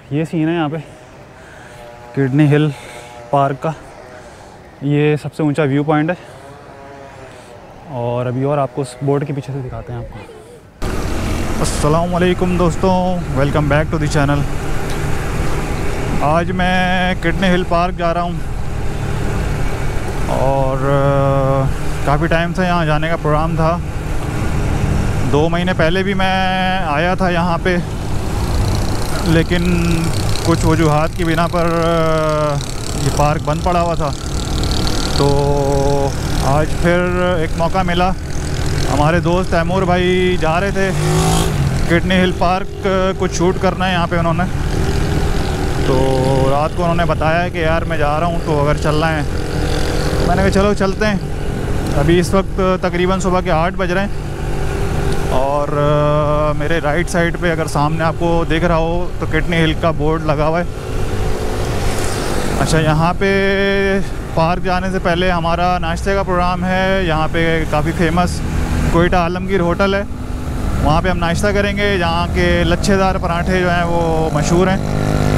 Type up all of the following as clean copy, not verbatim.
ये सीन है यहाँ पे किडनी हिल पार्क का। ये सबसे ऊंचा व्यू पॉइंट है और अभी और आपको उस बोर्ड के पीछे से दिखाते हैं आपको। अस्सलाम वालेकुम दोस्तों, welcome back to the channel. आज मैं किडनी हिल पार्क जा रहा हूँ और काफ़ी टाइम से यहाँ जाने का प्रोग्राम था। 2 महीने पहले भी मैं आया था यहाँ पे, लेकिन कुछ वजूहात की बिना पर ये पार्क बंद पड़ा हुआ था। तो आज फिर एक मौका मिला। हमारे दोस्त तैमूर भाई जा रहे थे किडनी हिल पार्क, कुछ शूट करना है यहाँ पे उन्होंने। तो रात को उन्होंने बताया कि यार मैं जा रहा हूँ, तो अगर चलना है। मैंने कहा चलो चलते हैं। अभी इस वक्त तकरीबन सुबह के 8 बज रहे हैं और मेरे राइट साइड पे अगर सामने आपको दिख रहा हो तो किडनी हिल का बोर्ड लगा हुआ है। अच्छा, यहाँ पे पार्क जाने से पहले हमारा नाश्ते का प्रोग्राम है। यहाँ पे काफ़ी फेमस कोयटा आलमगीर होटल है, वहाँ पे हम नाश्ता करेंगे। यहाँ के लच्छेदार पराठे जो हैं वो मशहूर हैं।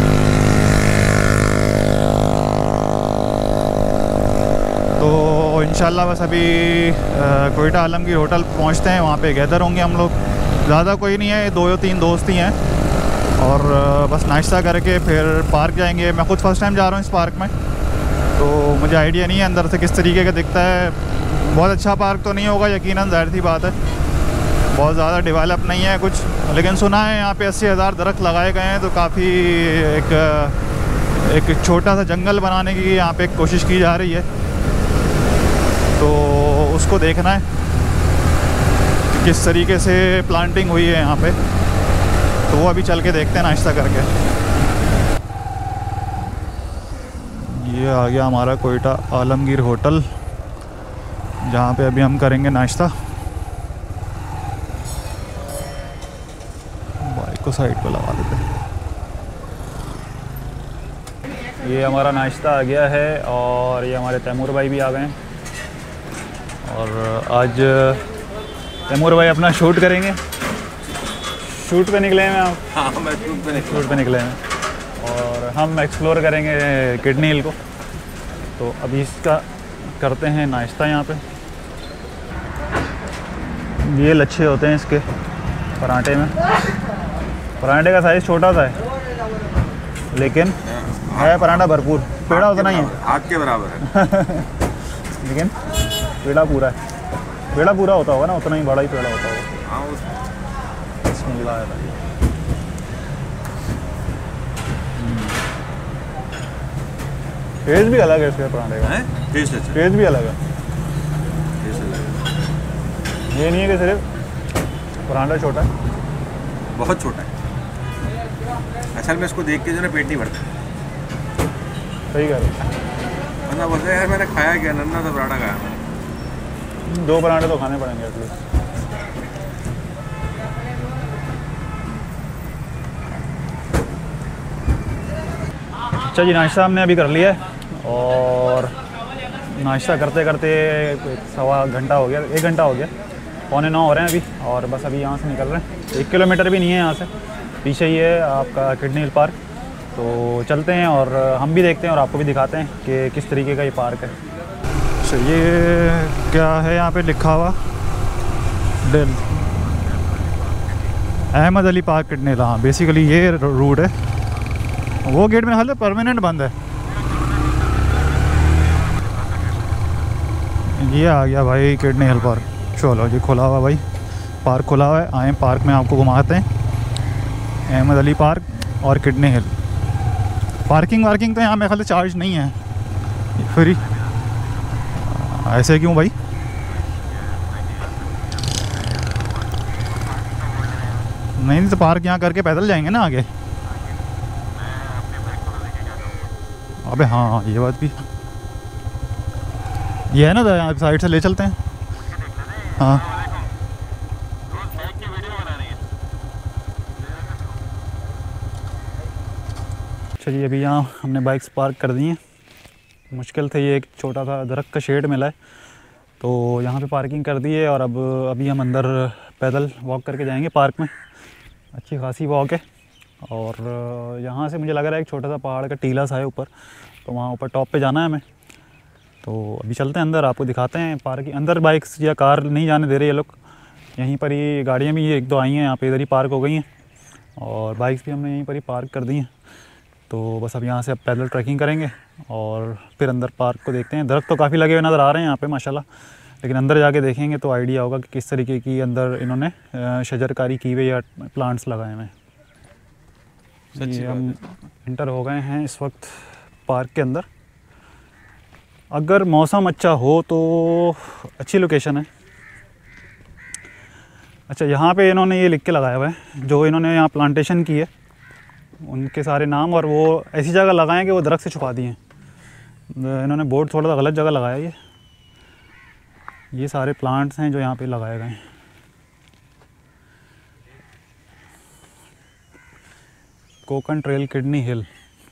तो इंशाल्लाह बस अभी कोयटा आलमगीर होटल पहुँचते हैं, वहाँ पे गैदर होंगे हम लोग। ज़्यादा कोई नहीं है, 2 या 3 दोस्त ही हैं और बस नाश्ता करके फिर पार्क जाएंगे। मैं खुद फर्स्ट टाइम जा रहा हूँ इस पार्क में, तो मुझे आइडिया नहीं है अंदर से किस तरीके का दिखता है। बहुत अच्छा पार्क तो नहीं होगा यकीनन, ज़ाहिर सी बात है। बहुत ज़्यादा डेवलप नहीं है कुछ, लेकिन सुना है यहाँ पे 80,000 दरख्त लगाए गए हैं। तो काफ़ी एक छोटा सा जंगल बनाने की यहाँ पे कोशिश की जा रही है, तो उसको देखना है कि किस तरीके से प्लांटिंग हुई है यहाँ पे। तो वो अभी चल के देखते हैं नाश्ता करके। ये आ गया हमारा कोयटा आलमगीर होटल, जहाँ पे अभी हम करेंगे नाश्ता। बाइक को साइड पे लगा देते हैं। ये हमारा नाश्ता आ गया है और ये हमारे तैमूर भाई भी आ गए हैं और आज तैमूर भाई अपना शूट करेंगे। शूट पे निकले हैं आप? हाँ, मैं शूट पे निकले हैं और हम एक्सप्लोर करेंगे किडनी हिल को। तो अभी इसका करते हैं नाश्ता। यहाँ पे ये लच्छे होते हैं इसके पराठे में। पराठे का साइज़ छोटा सा है, लेकिन है पराठा भरपूर। पेड़ा उतना ही है, हाथ के बराबर है लेकिन पेड़ा पूरा है। पेड़ा पूरा होता होगा ना, उतना ही बड़ा ही पेड़ा होता होगा। हाँ, टेस्ट भी अलग है इसके पराठे का। टेस्ट भी अलग है। ये नहीं है कि सिर्फ पराठा छोटा है, बहुत छोटा है। असल में इसको देख के जो ना पेट नहीं भरता। सही कह रहे हो। वरना बोलते यार मैंने खाया क्या, नन्ना सा पराठा खाया मैंने। 2 पराठे तो खाने पड़ेंगे एटलीस्ट। अच्छा जी, नाश्ता हमने अभी कर लिया है और नाश्ता करते करते 1.25 घंटा हो गया, 1 घंटा हो गया। 8:45 हो रहे हैं अभी और बस अभी यहाँ से निकल रहे हैं। 1 किलोमीटर भी नहीं है यहाँ से, पीछे ही है आपका किडनी हिल पार्क। तो चलते हैं और हम भी देखते हैं और आपको भी दिखाते हैं कि किस तरीके का ये पार्क है। अच्छा, ये क्या है यहाँ पे लिखा हुआ? डेल Ahmed Ali Park Kidney Hill. हाँ, बेसिकली ये रूट है। वो गेट में हाल परमानेंट बंद है। ये आ गया भाई किडनी हिल पार्क। चलो जी, खुला हुआ भाई, पार्क खुला हुआ है। आए पार्क में आपको घुमाते हैं। अहमद अली पार्क और किडनी हिल। पार्किंग तो यहाँ मेरे ख्याल से चार्ज नहीं है, फ्री। ऐसे क्यों भाई? नहीं तो पार्क यहाँ करके पैदल जाएंगे ना आगे। अबे हाँ, ये बात भी ये है ना, यहाँ साइड से ले चलते हैं। हाँ, चलिए अभी यहाँ हमने बाइक्स पार्क कर दी हैं। मुश्किल थे, ये एक छोटा सा दरख्त का शेड मिला है तो यहाँ पे पार्किंग कर दी है। और अभी हम अंदर पैदल वॉक करके जाएंगे पार्क में। अच्छी खासी वॉक है और यहाँ से मुझे लग रहा है एक छोटा सा पहाड़ का टीला सा है ऊपर, तो वहाँ ऊपर टॉप पे जाना है हमें। तो अभी चलते हैं अंदर, आपको दिखाते हैं पार्क। अंदर बाइक्स या कार नहीं जाने दे रहे ये लोग, यहीं पर ही गाड़ियाँ भी एक दो आई हैं यहाँ पे, इधर ही पार्क हो गई हैं, और बाइक्स भी हमने यहीं पर ही पार्क कर दी हैं। तो बस अब यहाँ से अब पैदल ट्रैकिंग करेंगे और फिर अंदर पार्क को देखते हैं। दरख्त तो काफ़ी लगे हुए नज़र आ रहे हैं यहाँ पे माशाल्लाह, लेकिन अंदर जाके देखेंगे तो आइडिया होगा कि किस तरीके की अंदर इन्होंने शजरकारी की हुई या प्लांट्स लगाए हुए हैं। ये हम इंटर हो गए हैं इस वक्त पार्क के अंदर। अगर मौसम अच्छा हो तो अच्छी लोकेशन है। अच्छा, यहाँ पे इन्होंने ये लिख के लगाया हुआ है, जो इन्होंने यहाँ प्लांटेशन की है उनके सारे नाम, और वो ऐसी जगह लगाए कि वो दरख्त से छुपा दिए हैं। इन्होंने बोर्ड थोड़ा सा गलत जगह लगाया। ये सारे प्लांट्स हैं जो यहाँ पे लगाए गए हैं। कोकन ट्रेल किडनी हिल।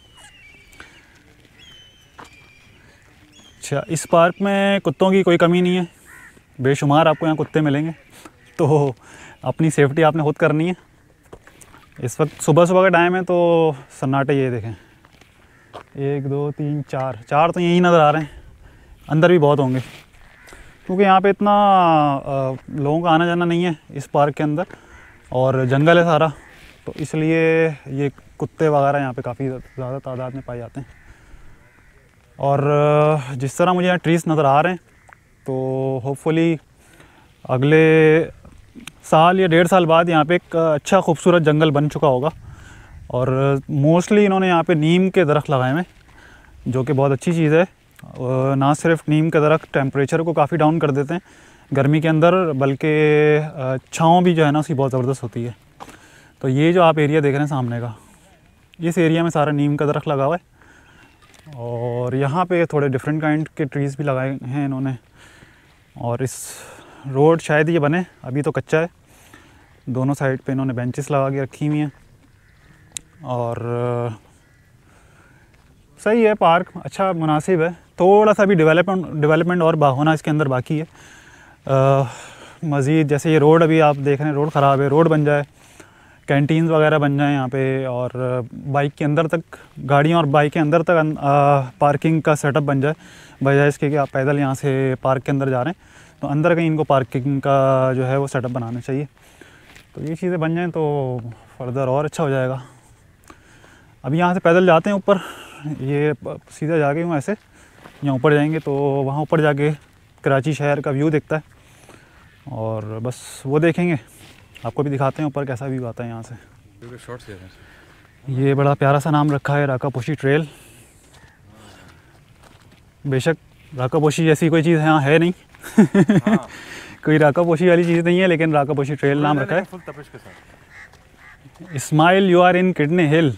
अच्छा, इस पार्क में कुत्तों की कोई कमी नहीं है, बेशुमार आपको यहाँ कुत्ते मिलेंगे, तो अपनी सेफ्टी आपने खुद करनी है। इस वक्त सुबह सुबह का टाइम है तो सन्नाटे ये देखें, 1 2 3 4 तो यहीं नज़र आ रहे हैं। अंदर भी बहुत होंगे क्योंकि यहाँ पे इतना लोगों का आना जाना नहीं है इस पार्क के अंदर, और जंगल है सारा, तो इसलिए ये कुत्ते वगैरह यहाँ पे काफ़ी ज़्यादा तादाद में पाए जाते हैं। और जिस तरह मुझे यहाँ ट्रीज़ नज़र आ रहे हैं, तो होपफुली अगले साल या 1.5 साल बाद यहाँ पे एक अच्छा खूबसूरत जंगल बन चुका होगा। और मोस्टली इन्होंने यहाँ पे नीम के दरख्त लगाए हैं, जो कि बहुत अच्छी चीज़ है। ना सिर्फ नीम के दरख्त टेम्परेचर को काफ़ी डाउन कर देते हैं गर्मी के अंदर, बल्कि छाँव भी जो है ना उसकी बहुत ज़बरदस्त होती है। तो ये जो आप एरिया देख रहे हैं सामने का, इस एरिया में सारा नीम का दरख्त लगा हुआ है, और यहाँ पे थोड़े डिफरेंट काइंड के ट्रीज़ भी लगाए हैं इन्होंने। और इस रोड शायद ये बने, अभी तो कच्चा है। दोनों साइड पे इन्होंने बेंचेस लगा के रखी हुई हैं, और सही है पार्क, अच्छा मुनासिब है। थोड़ा सा भी डेवलपमेंट और होना इसके अंदर बाकी है। मज़ीद जैसे ये रोड अभी आप देख रहे हैं, रोड ख़राब है, रोड बन जाए, कैंटीन्स वगैरह बन जाएं यहाँ पे, और बाइक के अंदर तक, गाड़ियाँ और बाइक के अंदर तक पार्किंग का सेटअप बन जाए, बजाय इसके कि आप पैदल यहाँ से पार्क के अंदर जा रहे हैं, तो अंदर कहीं इनको पार्किंग का जो है वो सेटअप बनाना चाहिए। तो ये चीज़ें बन जाएं तो फर्दर और अच्छा हो जाएगा। अभी यहाँ से पैदल जाते हैं ऊपर, ये सीधा जाके हूँ ऐसे, यहाँ ऊपर जाएंगे तो वहाँ ऊपर जाके कराची शहर का व्यू दिखता है, और बस वो देखेंगे, आपको भी दिखाते हैं ऊपर कैसा व्यू आता है यहाँ से। ये बड़ा प्यारा सा नाम रखा है, राकापोशी ट्रेल। बेशक राकापोशी जैसी कोई चीज़ यहाँ है नहीं हाँ। कोई राकापोशी वाली चीज़ नहीं है, लेकिन राकापोशी ट्रेल नाम रखा है। Smile you are in Kidney Hill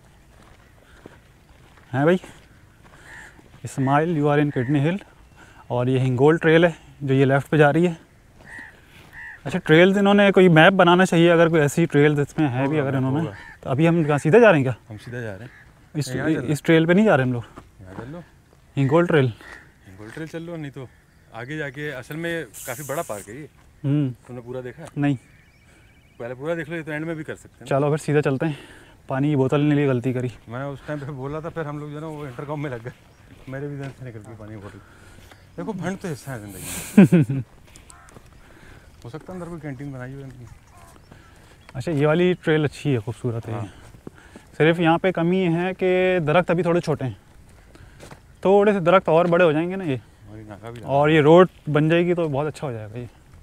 है भाई, smile you are in Kidney Hill. और ये हिंगोल ट्रेल है जो ये लेफ़्ट पे जा रही है। अच्छा, ट्रेल्स इन्होंने कोई मैप बनाना चाहिए, अगर कोई ऐसी ट्रेल्स इसमें है भी अगर इन्होंने, तो अभी हम कहाँ सीधा जा रहे हैं क्या? हम सीधा जा रहे हैं, इस ट्रेल पे नहीं जा रहे हम लोग। हिंगोल ट्रेल चल लो, नहीं तो आगे जाके। असल में काफ़ी बड़ा पार्क है ये, तुमने पूरा देखा? नहीं, पहले पूरा देख लो, ये तो एंड में भी कर सकते हैं। चलो फिर सीधा चलते हैं। पानी की बोतल लेने के लिए गलती करी मैं उस टाइम पे बोला था, फिर हम लोग जो है ना वो इंटरकॉम में लग गए, मेरे भी जन से निकल गई पानी की बोतल। देखो भंड तो हिस्सा है ज़िंदगी में। हो सकता है अंदर कोई कैंटीन बनाई हुई है। अच्छा, ये वाली ट्रेल अच्छी है, खूबसूरत है। सिर्फ यहाँ पे कमी है कि दरख्त अभी थोड़े छोटे हैं, थोड़े से दरख्त और बड़े हो जाएंगे ना ये, और ये रोड बन जाएगी तो बहुत अच्छा हो जाएगा ये।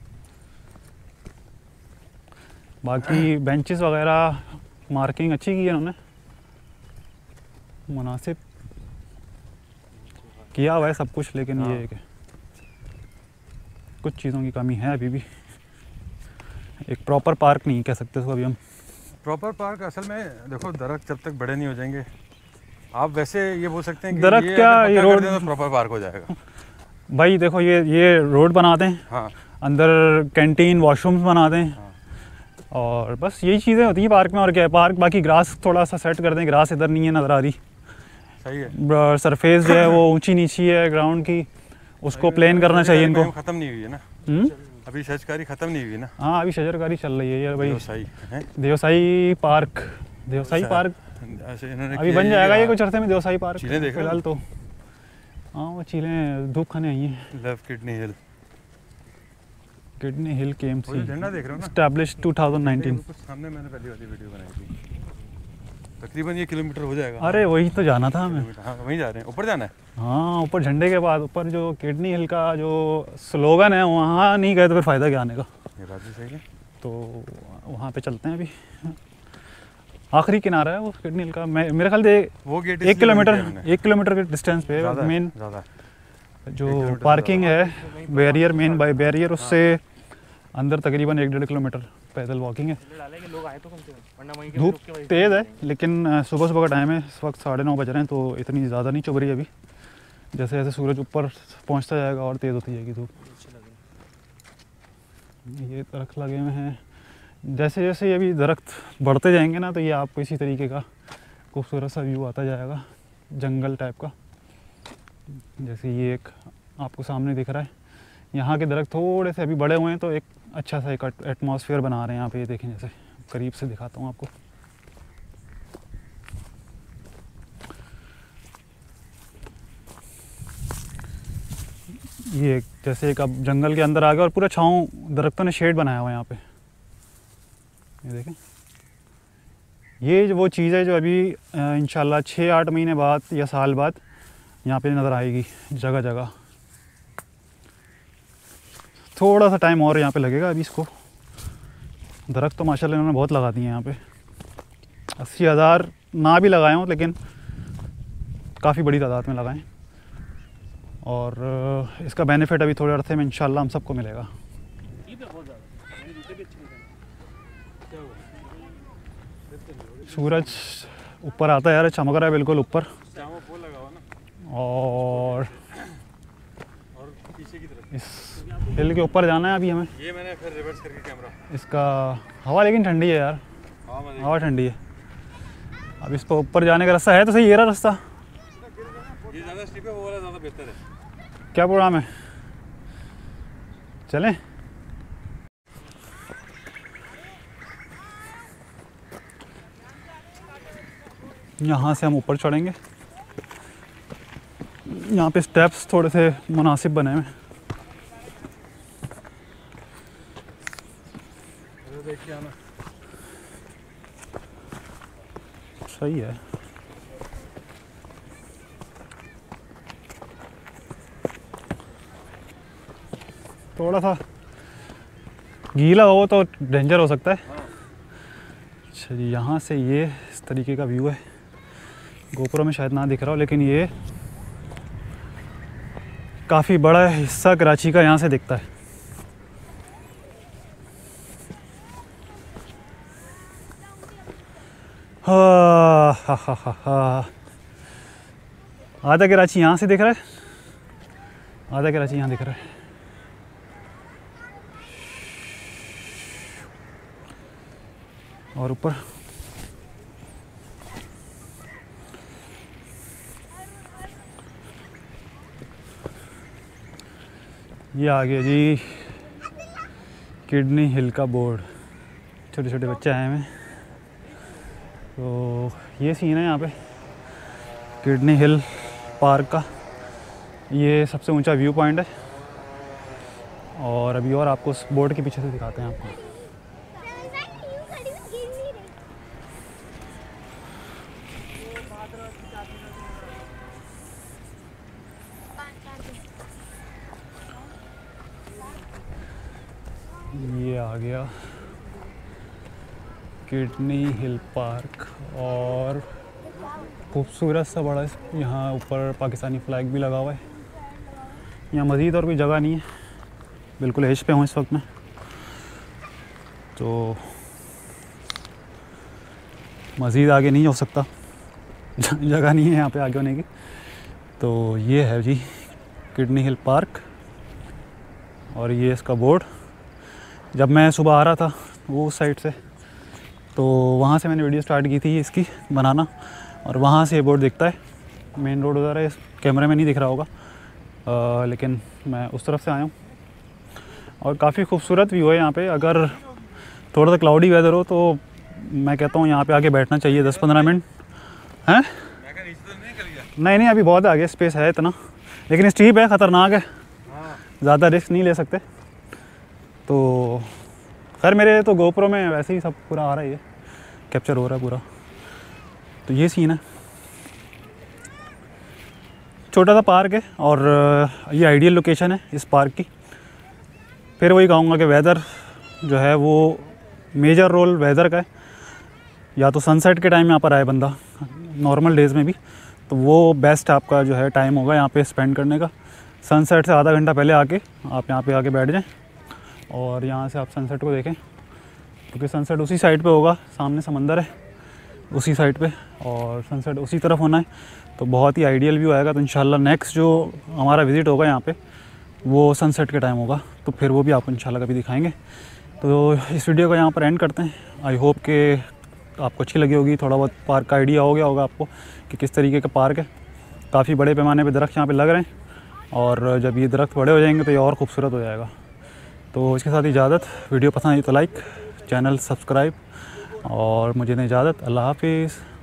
बाकी बेंचेस वगैरह मार्किंग अच्छी की है उन्होंने, मुनासिब किया हुआ है सब कुछ, लेकिन ये है कि कुछ चीज़ों की कमी है अभी भी। एक प्रॉपर पार्क नहीं कह सकते इसको अभी हम। प्रॉपर पार्क असल में देखो, दरख्त जब तक बड़े नहीं हो जाएंगे, आप वैसे ये बोल सकते हैं कि दरख्त क्या, ये रोड तो प्रॉपर पार्क हो जाएगा भाई। देखो ये रोड बनाते हैं, हाँ, अंदर कैंटीन वॉशरूम्स बनाते हैं, हाँ, और बस यही चीज़ें होती हैं पार्क में। और क्या है पार्क, बाकी ग्रास थोड़ा सा सेट कर दें, ग्रास इधर नहीं है नज़र आ रही, सही है। सरफेस जो है वो ऊंची नीची है ग्राउंड की, उसको प्लेन करना चाहिए इनको। ख़त्म नहीं हुई है ना अभी, शजरकारी ख़त्म नहीं हुई ना। हाँ, अभी शजरकारी चल रही है यार भाई। देवसाई देवसाई पार्क देवसाई पार्क ऐसे इन्होंने अभी बन जाएगा ये कुछ अर्से में, देवसाई पार्क चीलें देख रहे हो? फिलहाल तो हाँ वो चीलें धूप खाने आई हैं। Left Kidney Hill, Kidney Hill वो केएमसी जो झंडा देख रहे हो ना, एस्टैब्लिश 2019। कुछ सामने मैंने पहली वाली वीडियो बनाई थी। तकरीबन ये किलोमीटर हो जाएगा। अरे वही तो जाना था हमें। हाँ वहीं जा रहे हैं, ऊपर जाना है। हाँ ऊपर झंडे के बाद ऊपर जो किडनी हिल का जो स्लोगन है वहाँ नहीं गए तो फिर फ़ायदा क्या आने का। ये बात भी सही है। तो वहाँ पे चलते हैं अभी। आखिरी किनारा है वो किडनी हिल का। मैं मेरे ख्याल से वो गेट 1 किलोमीटर के डिस्टेंस पे मेन ज़्यादा जो पार्किंग है बैरियर, मेन बैरियर, उससे अंदर तकरीबन 1-1.5 किलोमीटर पैदल वॉकिंग है। धूप तेज़ है लेकिन सुबह सुबह का टाइम है, इस वक्त 9:30 बज रहे हैं, तो इतनी ज़्यादा नहीं चुभ रही अभी। जैसे जैसे सूरज ऊपर पहुंचता जाएगा और तेज़ होती जाएगी धूप। ये दरख्त लगे हुए हैं, जैसे जैसे ये अभी दरख्त बढ़ते जाएंगे ना तो ये आपको इसी तरीके का खूबसूरत सा व्यू आता जाएगा, जंगल टाइप का। जैसे ये एक आपको सामने दिख रहा है, यहाँ के दरख्त थोड़े से अभी बड़े हुए हैं तो एक अच्छा सा एक एटमॉस्फेयर बना रहे हैं यहाँ पे। ये देखें, जैसे करीब से दिखाता हूँ आपको। ये जैसे एक अब जंगल के अंदर आ गया और पूरा छाँव दरख्तों ने शेड बनाया हुआ है यहाँ पे। ये देखें, ये जो वो चीज़ है जो अभी इंशाल्लाह 6-8 महीने बाद या साल बाद यहाँ पे नज़र आएगी जगह जगह। थोड़ा सा टाइम और यहाँ पे लगेगा अभी इसको। दरख्त तो माशाल्लाह इन्होंने बहुत लगा दिए हैं यहाँ पे। 80,000 ना भी लगाए हों लेकिन काफ़ी बड़ी तादाद में लगाएं, और इसका बेनिफिट अभी थोड़े अरसे में इंशाल्लाह हम सबको मिलेगा। सूरज ऊपर आता है यार, चमक रहा है बिल्कुल ऊपर। और पीछे की तरफ इस हिल के ऊपर जाना है अभी हमें। ये मैंने फिर रिवर्स करके कैमरा। इसका हवा लेकिन ठंडी है यार, हवा ठंडी है। अब इस पर ऊपर जाने का रास्ता है तो सही, ये रहा रास्ता। ये ज़्यादा स्टीप है, वो वाला ज़्यादा बेहतर है। क्या प्रोग्राम है, चलें? यहाँ से हम ऊपर चढ़ेंगे। यहाँ पे स्टेप्स थोड़े से मुनासिब बने हुए हैं। देखिए आना सही है। थोड़ा सा गीला हो तो डेंजर हो सकता है। अच्छा जी, यहाँ से ये इस तरीके का व्यू है। गोप्रो में शायद ना दिख रहा हो लेकिन ये काफ़ी बड़ा हिस्सा कराची का यहाँ से दिखता है। हा। आधा कराची यहाँ से दिख रहा है, आधा कराची यहाँ दिख रहा है। और ऊपर ये आ गया जी किडनी हिल का बोर्ड। छोटे छोटे बच्चे आए हैं। तो ये सीन है यहाँ पे किडनी हिल पार्क का। ये सबसे ऊंचा व्यू पॉइंट है। और अभी और आपको उस बोर्ड के पीछे से दिखाते हैं आपको। ये आ गया किडनी हिल पार्क और खूबसूरत सा बड़ा यहाँ ऊपर पाकिस्तानी फ्लैग भी लगा हुआ है। यहाँ मज़ीद और कोई जगह नहीं है, बिल्कुल एज पे हूँ इस वक्त मैं। तो मज़ीद आगे नहीं हो सकता, जगह नहीं है यहाँ पे आगे होने की। तो ये है जी किडनी हिल पार्क और ये इसका बोर्ड। जब मैं सुबह आ रहा था वो उस साइड से, तो वहाँ से मैंने वीडियो स्टार्ट की थी इसकी बनाना, और वहाँ से ये बोर्ड दिखता है। मेन रोड उधर है, इस कैमरे में नहीं दिख रहा होगा, लेकिन मैं उस तरफ से आया हूँ। और काफ़ी खूबसूरत व्यू है यहाँ पे। अगर थोड़ा सा क्लाउडी वेदर हो तो मैं कहता हूँ यहाँ पे आके बैठना चाहिए 10-15 मिनट। हैं? नहीं नहीं, अभी बहुत आगे स्पेस है इतना, लेकिन स्टीप है, ख़तरनाक है, ज़्यादा रिस्क नहीं ले सकते। तो खैर मेरे तो गोप्रो में वैसे ही सब पूरा आ रहा है, ये कैप्चर हो रहा है पूरा। तो ये सीन है, छोटा सा पार्क है और ये आइडियल लोकेशन है इस पार्क की। फिर वही कहूँगा कि वेदर जो है वो मेजर रोल वेदर का है। या तो सनसेट के टाइम यहाँ पर आए बंदा, नॉर्मल डेज़ में भी, तो वो बेस्ट आपका जो है टाइम होगा यहाँ पे स्पेंड करने का। सनसेट से आधा घंटा पहले आके आप यहाँ पे आके बैठ जाएं और यहाँ से आप सनसेट को देखें, क्योंकि सनसेट उसी साइड पे होगा, सामने समंदर है उसी साइड पे और सनसेट उसी तरफ होना है, तो बहुत ही आइडियल व्यू आएगा। तो इंशाल्लाह नेक्स्ट जो हमारा विज़िट होगा यहाँ पे वो सनसेट के टाइम होगा, तो फिर वो भी आपको इंशाल्लाह कभी दिखाएंगे। तो इस वीडियो को यहाँ पर एंड करते हैं। आई होप कि आपको अच्छी लगी होगी, थोड़ा बहुत पार्क का आइडिया हो गया होगा आपको कि किस तरीके का पार्क है। काफ़ी बड़े पैमाने पे दरख्त यहाँ पे लग रहे हैं और जब ये दरख्त बड़े हो जाएंगे तो ये और खूबसूरत हो जाएगा। तो इसके साथ इजाज़त, वीडियो पसंद आई तो लाइक, चैनल सब्सक्राइब और मुझे दें इजाज़त। अल्लाह हाफिज़।